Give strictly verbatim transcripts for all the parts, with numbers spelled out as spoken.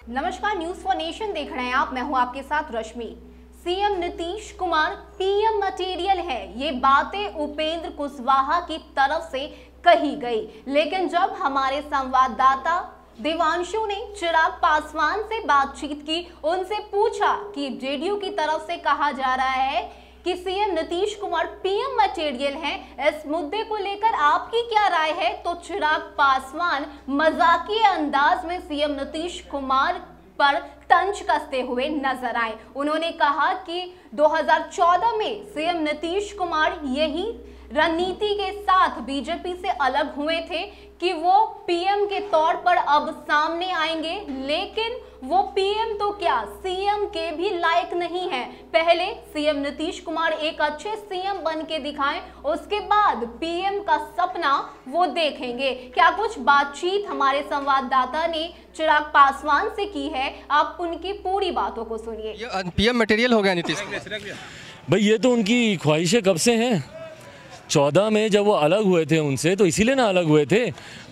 नमस्कार, news for nation देख रहे हैं आप। मैं हूं आपके साथ Rashmi. CM Nitish Kumar PM material है, ये बातें उपेंद्र कुशवाहा की तरफ से कही गई। लेकिन जब हमारे संवाददाता देवांशु ने चिराग पासवान से बातचीत की, उनसे पूछा कि जेडीयू की तरफ से कहा जा रहा है कि CM Nitish Kumar PM material हैं, इस मुद्दे को लेकर आपकी क्या राय है, तो चिराग पासवान मजाकिया अंदाज में सीएम नीतीश कुमार पर तंज कसते हुए नजर आए। उन्होंने कहा कि दो हज़ार चौदह में सीएम नीतीश कुमार यही रणनीति के साथ बीजेपी से अलग हुए थे कि वो पीएम के तौर पर अब सामने आएंगे, लेकिन वो पीएम तो क्या सीएम के भी लायक नहीं है। पहले सीएम नीतीश कुमार एक अच्छे सीएम बन के दिखाएं, उसके बाद पीएम का सपना वो देखेंगे। क्या कुछ बातचीत हमारे संवाददाता ने चिराग पासवान से की है, आप उनकी पूरी बातों को सुनिए। ये पीएम मटेरियल हो गया नीतीश भाई, ये तो उनकी ख्वाहिशें कब से हैं। चौदह में जब वो अलग हुए थे उनसे, तो इसीलिए ना अलग हुए थे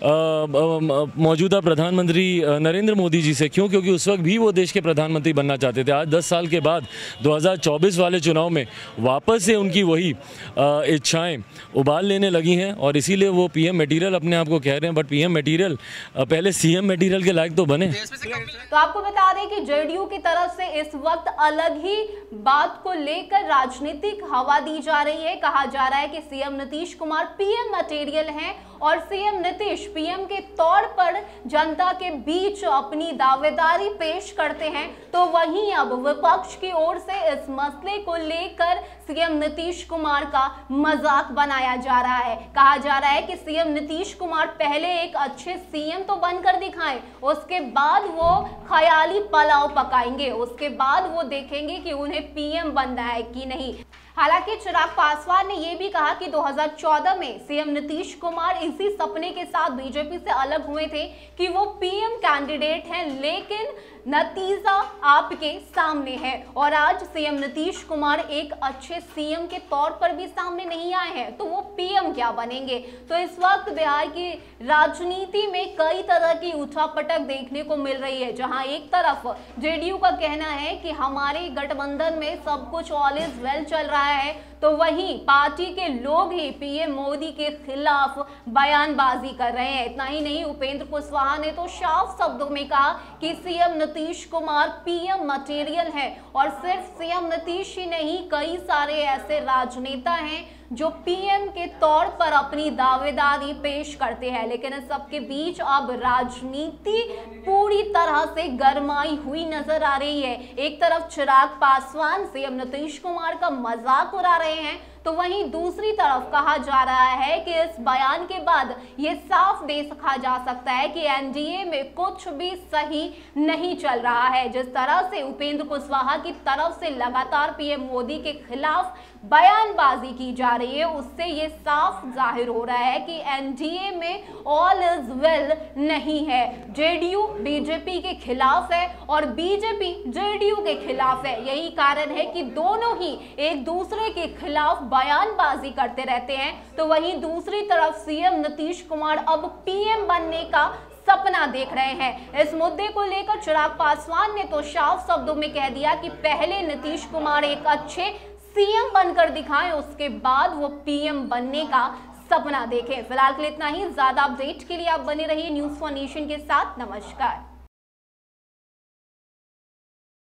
मौजूदा प्रधानमंत्री नरेंद्र मोदी जी से। क्यों? क्योंकि उस वक्त भी वो देश के प्रधानमंत्री बनना चाहते थे। आज दस साल के बाद दो हज़ार चौबीस वाले चुनाव में वापस से उनकी वही इच्छाएं उबाल लेने लगी हैं, और इसीलिए वो पीएम मटेरियल अपने आप को कह रहे हैं। बट पीएम मटेरियल पहले सीएम मटेरियल के लायक तो बने। तो आपको बता दें कि जेडीयू की तरफ से इस वक्त अलग ही बात को लेकर राजनीतिक हवा दी जा रही है। कहा जा रहा है कि CM Nitish Kumar PM material हैं और सीएम नीतीश पीएम के तौर पर जनता के बीच अपनी दावेदारी पेश करते हैं। तो वहीं अब विपक्ष की ओर से इस मसले को लेकर सीएम नीतीश कुमार का मजाक बनाया जा रहा है। कहा जा रहा है कि सीएम नीतीश कुमार पहले एक अच्छे सीएम तो बनकर दिखाएं, उसके बाद वो ख्याली पुलाव पकाएंगे, उसके बाद वो देखेंगे कि उन्हें पीएम बनना है कि नहीं। हालांकि चिराग पासवान ने यह भी कहा कि दो हज़ार चौदह में सीएम नीतीश कुमार इसी सपने के साथ बीजेपी से अलग हुए थे कि वो पीएम कैंडिडेट हैं, लेकिन नतीजा आपके सामने है। और आज सीएम नीतीश कुमार एक अच्छे सीएम के तौर पर भी सामने नहीं आए हैं, तो वो पीएम क्या बनेंगे। तो इस वक्त बिहार की राजनीति में कई तरह की उठापटक देखने को मिल रही है, जहां एक तरफ जेडीयू का कहना है कि हमारे गठबंधन में सब कुछ ऑल इज वेल चल रहा है, तो वहीं पार्टी के लोग ही पीएम मोदी के खिलाफ बयानबाजी कर रहे हैं। इतना ही नहीं, उपेंद्र कुशवाहा ने तो साफ शब्दों में कहा कि CM Nitish Kumar PM material है। और सिर्फ सीएम नीतीश ही नहीं, कई सारे ऐसे राजनेता हैं जो पीएम के तौर पर अपनी दावेदारी पेश करते हैं। लेकिन इस सबके बीच अब राजनीति पूरी तरह से गरमाई हुई नजर आ रही है। एक तरफ चिराग पासवान सीएम नीतीश कुमार का मजाक उड़ा रहे हैं, तो वहीं दूसरी तरफ कहा जा रहा है कि इस बयान के बाद ये साफ देखा जा सकता है कि एनडीए में कुछ भी सही नहीं चल रहा है। जिस तरह से उपेंद्र कुशवाहा की तरफ से लगातार पीएम मोदी के खिलाफ बयानबाजी की जा रही है, उससे ये साफ जाहिर हो रहा है कि एनडीए में ऑल इज वेल नहीं है। जेडीयू बीजेपी के खिलाफ है और बीजेपी जेडीयू के खिलाफ है। यही कारण है कि दोनों ही एक दूसरे के खिलाफ बयानबाजी करते रहते हैं। तो वहीं दूसरी तरफ सीएम नीतीश कुमार अब पीएम बनने का सपना देख रहे हैं। इस मुद्दे को लेकर चिराग पासवान ने तो साफ शब्दों में कह दिया कि पहले नीतीश कुमार एक अच्छे सीएम बनकर दिखाएं, उसके बाद वो पीएम बनने का सपना देखें। फिलहाल के लिए इतना ही। ज्यादा अपडेट के लिए आप बने रहिए न्यूज फॉर नेशन के साथ। नमस्कार।